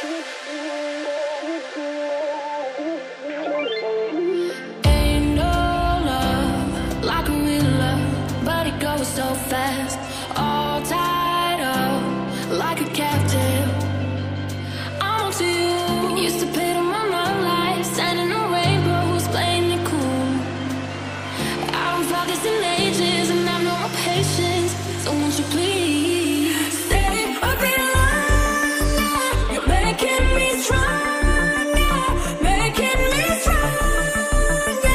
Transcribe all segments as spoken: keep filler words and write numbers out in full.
Ain't no love like a real love, but it goes so fast. All tied up like a captive. I'm on to you. Used to pay to my love life, sending no rainbows, playing it cool. I haven't felt this in ages, and I've no more patience. So won't you please stay a bit longer? You're making me stronger, making me stronger.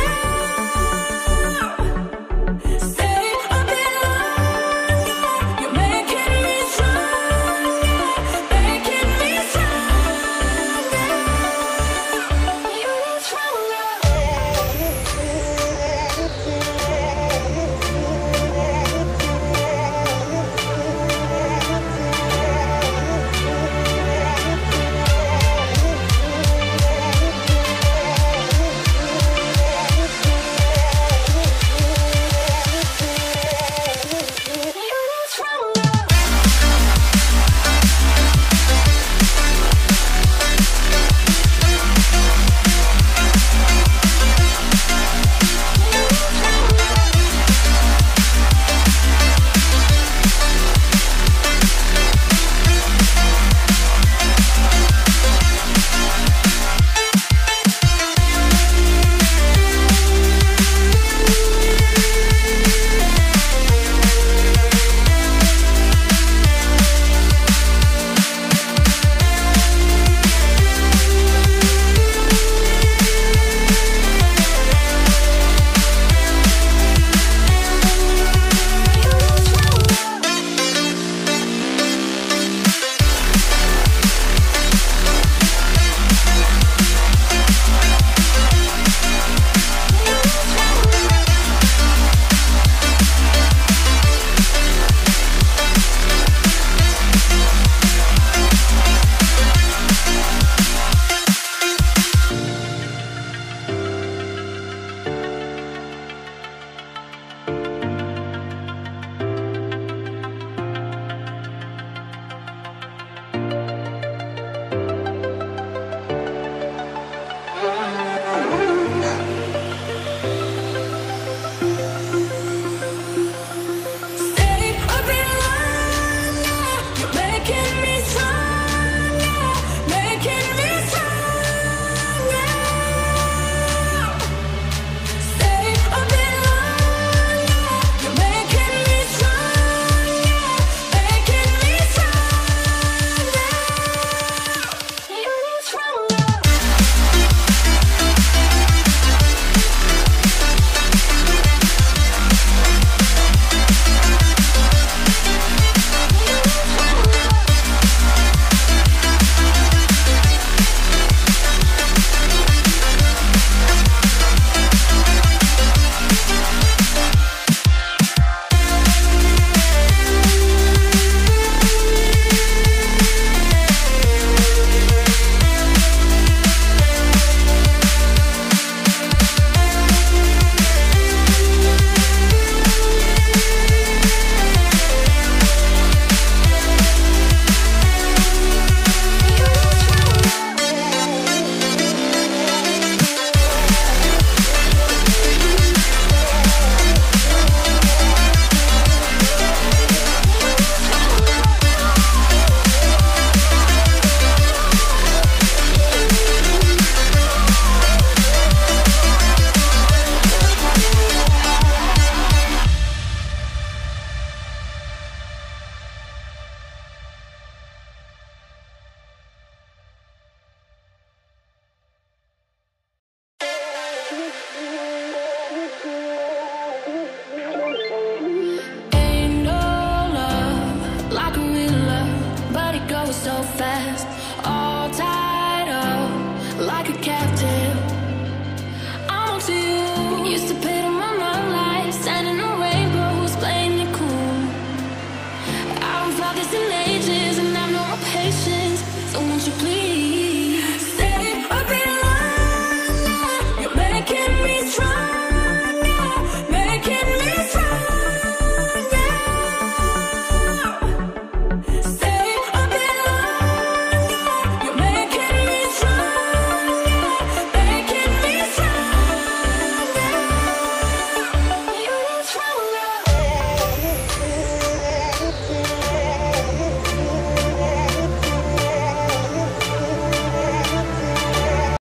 Stay a bit longer. You're making me stronger, making me stronger. You need stronger. So fast, all tied up like a captive. I'm on to you. Used to pay